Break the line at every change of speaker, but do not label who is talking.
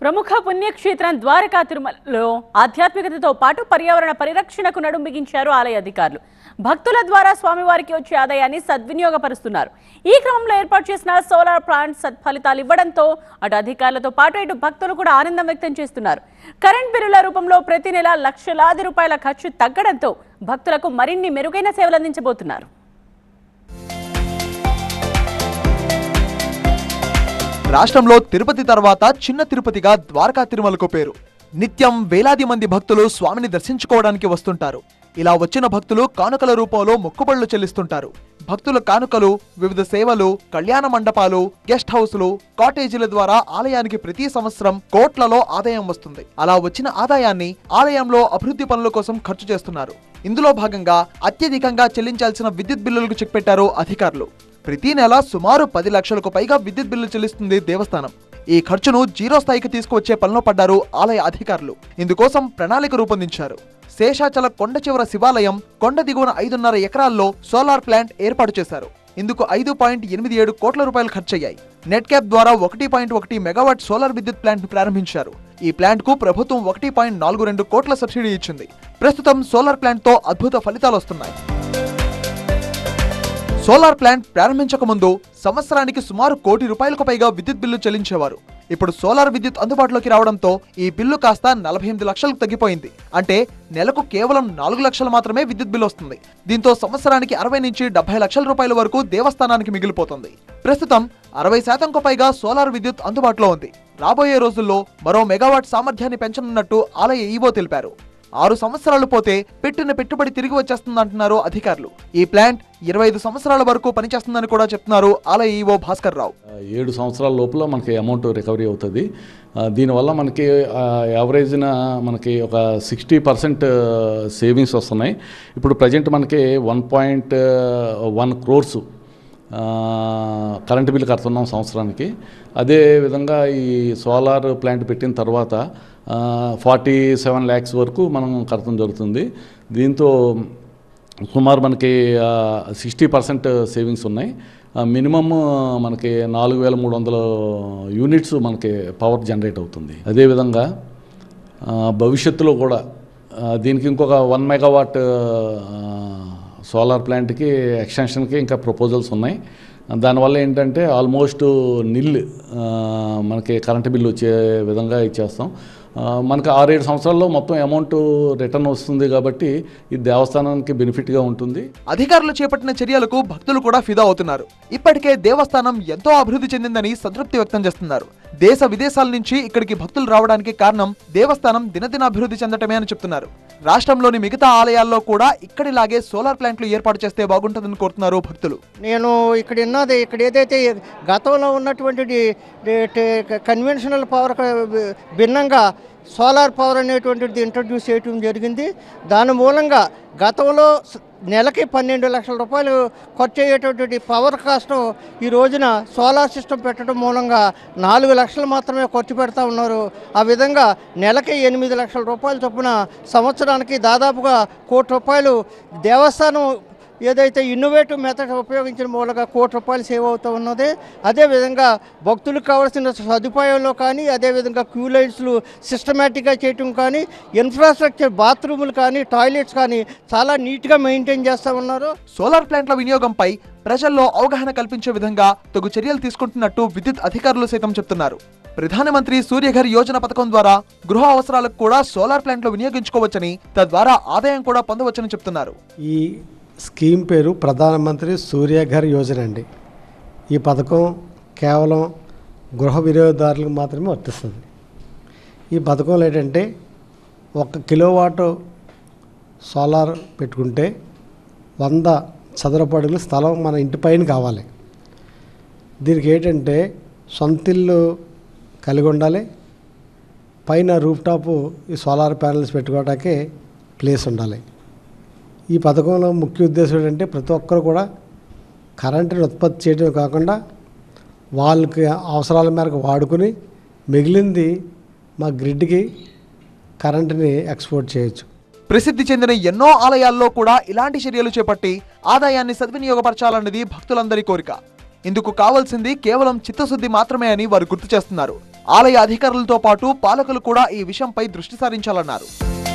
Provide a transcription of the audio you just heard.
ప్రముఖ పుణ్యక్షేత్రం ద్వారకా తిరుమలలో ఆధ్యాత్మికతతో పాటు పర్యావరణ పరిరక్షణకు నడుం బిగించారు ఆలయ అధికారులు. భక్తుల ద్వారా స్వామివారికి వచ్చే ఆదాయాన్ని సద్వినియోగపరుస్తున్నారు. ఈ క్రమంలో ఏర్పాటు చేసిన సోలార్ ప్లాంట్ సత్ఫలితాలు ఇవ్వడంతో అటు అధికారులతో పాటు ఇటు భక్తులు కూడా ఆనందం వ్యక్తం చేస్తున్నారు. కరెంట్ బిల్లుల రూపంలో ప్రతి నెల లక్షలాది రూపాయల ఖర్చు తగ్గడంతో భక్తులకు మరిన్ని మెరుగైన సేవలు అందించబోతున్నారు.
రాష్ట్రంలో తిరుపతి తర్వాత చిన్న తిరుపతిగా ద్వారకా తిరుమలకు పేరు. నిత్యం వేలాది మంది భక్తులు స్వామిని దర్శించుకోవడానికి వస్తుంటారు. ఇలా వచ్చిన భక్తులు కానుకల రూపంలో మొక్కుబడులు చెల్లిస్తుంటారు. భక్తుల కానుకలు, వివిధ సేవలు, కళ్యాణ మండపాలు, గెస్ట్ హౌస్లు, కాటేజీల ద్వారా ఆలయానికి ప్రతి సంవత్సరం కోట్లలో ఆదాయం వస్తుంది. అలా వచ్చిన ఆదాయాన్ని ఆలయంలో అభివృద్ధి పనుల కోసం ఖర్చు చేస్తున్నారు. ఇందులో భాగంగా అత్యధికంగా చెల్లించాల్సిన విద్యుత్ బిల్లులకు చెక్ పెట్టారు అధికారులు. ప్రతి నెల సుమారు 10 లక్షలకు పైగా విద్యుత్ బిల్లు చెల్లిస్తుంది దేవస్థానం. ఈ ఖర్చును జీరో స్థాయికి తీసుకువచ్చే పనిలో పడ్డారు ఆలయ అధికారులు. ఇందుకోసం ప్రణాళిక రూపొందించారు. శేషాచల కొండ చివర శివాలయం కొండ దిగువన 5.5 ఎకరాల్లో సోలార్ ప్లాంట్ ఏర్పాటు చేశారు. ఇందుకు 5.87 కోట్ల రూపాయలు ఖర్చయ్యాయి. నెట్ క్యాప్ ద్వారా 1.1 మెగావాట్ సోలార్ విద్యుత్ ప్లాంట్ ను ప్రారంభించారు. ఈ ప్లాంట్ కు ప్రభుత్వం 1.42 కోట్ల సబ్సిడీ ఇచ్చింది. ప్రస్తుతం సోలార్ ప్లాంట్ తో అద్భుత ఫలితాలు వస్తున్నాయి. సోలార్ ప్లాంట్ ప్రారంభించక ముందు సంవత్సరానికి సుమారు ₹1 కోటి పైగా విద్యుత్ బిల్లు చెల్లించేవారు. ఇప్పుడు సోలార్ విద్యుత్ అందుబాటులోకి రావడంతో ఈ బిల్లు కాస్త 48 లక్షలకు తగ్గిపోయింది. అంటే నెలకు కేవలం 4 లక్షలు మాత్రమే విద్యుత్ బిల్లు వస్తుంది. దీంతో సంవత్సరానికి 60 నుంచి 70 లక్షల రూపాయల వరకు దేవస్థానానికి మిగిలిపోతుంది. ప్రస్తుతం 60% పైగా సోలార్ విద్యుత్ అందుబాటులో ఉంది. రాబోయే రోజుల్లో మరో మెగావాట్ సామర్థ్యాన్ని పెంచనున్నట్టు ఆలయ ఈవో తెలిపారు. 6 సంవత్సరాలు పోతే పెట్టిన పెట్టుబడి తిరిగి వచ్చేస్తుందంటున్నారు అధికారులు. ఈ ప్లాంట్ 25 సంవత్సరాల వరకు పనిచేస్తుందని కూడా చెప్తున్నారు ఆలయ ఈవో భాస్కర్ రావు.
7 సంవత్సరాల లోపల మనకి అమౌంట్ రికవరీ అవుతుంది. దీనివల్ల మనకి యావరేజ్న మనకి ఒక 60% సేవింగ్స్ వస్తున్నాయి. ఇప్పుడు ప్రజెంట్ మనకి 1.1 crores కరెంటు బిల్లు కడుతున్నాం సంవత్సరానికి. అదే విధంగా ఈ సోలార్ ప్లాంట్ పెట్టిన తర్వాత 47 lakhs వరకు మనం కడతం జరుగుతుంది. దీంతో సుమారు మనకి 60% సేవింగ్స్ ఉన్నాయి. మినిమమ్ మనకి 4300 యూనిట్స్ మనకి పవర్ జనరేట్ అవుతుంది. అదేవిధంగా భవిష్యత్తులో కూడా దీనికి ఇంకొక 1 మెగావాట్ సోలార్ ప్లాంట్కి ఎక్స్టెన్షన్కి ఇంకా ప్రపోజల్స్ ఉన్నాయి. దానివల్ల ఏంటంటే ఆల్మోస్ట్ నిల్ మనకి కరెంటు బిల్లు వచ్చే విధంగా ఇచ్చేస్తాం. మనకి 6-7 సంవత్సరాల్లో మొత్తం అమౌంట్ రిటర్న్ వస్తుంది కాబట్టి ఈ దేవస్థానానికి బెనిఫిట్గా ఉంటుంది.
అధికారులు చేపట్టిన చర్యలకు భక్తులు కూడా ఫిదా అవుతున్నారు. ఇప్పటికే దేవస్థానం ఎంతో అభివృద్ధి చెందిందని సంతృప్తి వ్యక్తం చేస్తున్నారు. దేశ విదేశాల నుంచి ఇక్కడికి భక్తులు రావడానికి కారణం దేవస్థానం దినదిన అభివృద్ధి చెందటమే అని చెప్తున్నారు. రాష్ట్రంలోని మిగతా ఆలయాల్లో కూడా ఇక్కడిలాగే సోలార్ ప్లాంట్లు ఏర్పాటు చేస్తే బాగుంటుందని కోరుతున్నారు భక్తులు.
నేను ఇక్కడ ఏదైతే గతంలో ఉన్నటువంటి కన్వెన్షనల్ పవర్ భిన్నంగా సోలార్ పవర్ అనేటువంటిది ఇంట్రడ్యూస్ చేయడం జరిగింది. దాని మూలంగా గతంలో నెలకి 12 లక్షల రూపాయలు ఖర్చు అయ్యేటటువంటి పవర్ కాస్ట్ ఈ రోజున సోలార్ సిస్టమ్ పెట్టడం మూలంగా 4 లక్షలు మాత్రమే ఖర్చు పెడతా ఉన్నారు. ఆ విధంగా నెలకి 8 లక్షల రూపాయల చొప్పున సంవత్సరానికి దాదాపుగా ₹1 కోటి దేవస్థానం ఏదైతే ఇన్నోవేటివ్ మెథడ్ ఉపయోగించిన మూలంగా ₹1 కోటి సేవ్ అవుతూ ఉన్నది. అదేవిధంగా భక్తులకు కావాల్సిన సదుపాయంలో కానీ, అదేవిధంగా క్యూ లైన్స్లు సిస్టమేటిక్గా చేయటం కానీ, ఇన్ఫ్రాస్ట్రక్చర్ బాత్రూములు కానీ, టాయిలెట్స్ కానీ చాలా నీట్గా మెయింటైన్ చేస్తూ ఉన్నారు.
సోలార్ ప్లాంట్ల వినియోగంపై ప్రజల్లో అవగాహన కల్పించే విధంగా తగు చర్యలు తీసుకుంటున్నట్టు విద్యుత్ అధికారులు సైతం చెప్తున్నారు. ప్రధానమంత్రి సూర్యఘర్ యోజన పథకం ద్వారా గృహ అవసరాలకు కూడా సోలార్ ప్లాంట్లు వినియోగించుకోవచ్చని, తద్వారా ఆదాయం కూడా పొందవచ్చని చెప్తున్నారు.
ఈ స్కీమ్ పేరు ప్రధానమంత్రి సూర్యఘర్ యోజన అండి. ఈ పథకం కేవలం గృహ వినియోగదారులకు మాత్రమే వర్తిస్తుంది. ఈ పథకంలో ఏంటంటే 1 కిలోవాట్ సోలార్ పెట్టుకుంటే 100 చదరపు అడుగుల స్థలం మన ఇంటి పైన కావాలి. దీనికి ఏంటంటే సొంతిల్లు కలిగి ఉండాలి. పైన రూఫ్ టాప్ ఈ సోలార్ ప్యానెల్స్ పెట్టుకోవడానికి ప్లేస్ ఉండాలి. ఈ పథకంలో ముఖ్య ఉద్దేశం ఏంటంటే ప్రతి ఒక్కరు కూడా కరెంటుని ఉత్పత్తి చేయడమే కాకుండా వాళ్ళకి అవసరాల మేరకు వాడుకుని మిగిలింది మా గ్రిడ్కి కరెంటుని ఎక్స్పోర్ట్ చేయొచ్చు.
ప్రసిద్ధి చెందిన ఎన్నో ఆలయాల్లో కూడా ఇలాంటి చర్యలు చేపట్టి ఆదాయాన్ని సద్వినియోగపరచాలన్నది భక్తులందరి కోరిక. ఇందుకు కావాల్సింది కేవలం చిత్తశుద్ధి మాత్రమే అని వారు గుర్తు చేస్తున్నారు. ఆలయ అధికారులతో పాటు పాలకులు కూడా ఈ విషయంపై దృష్టి సారించాలన్నారు.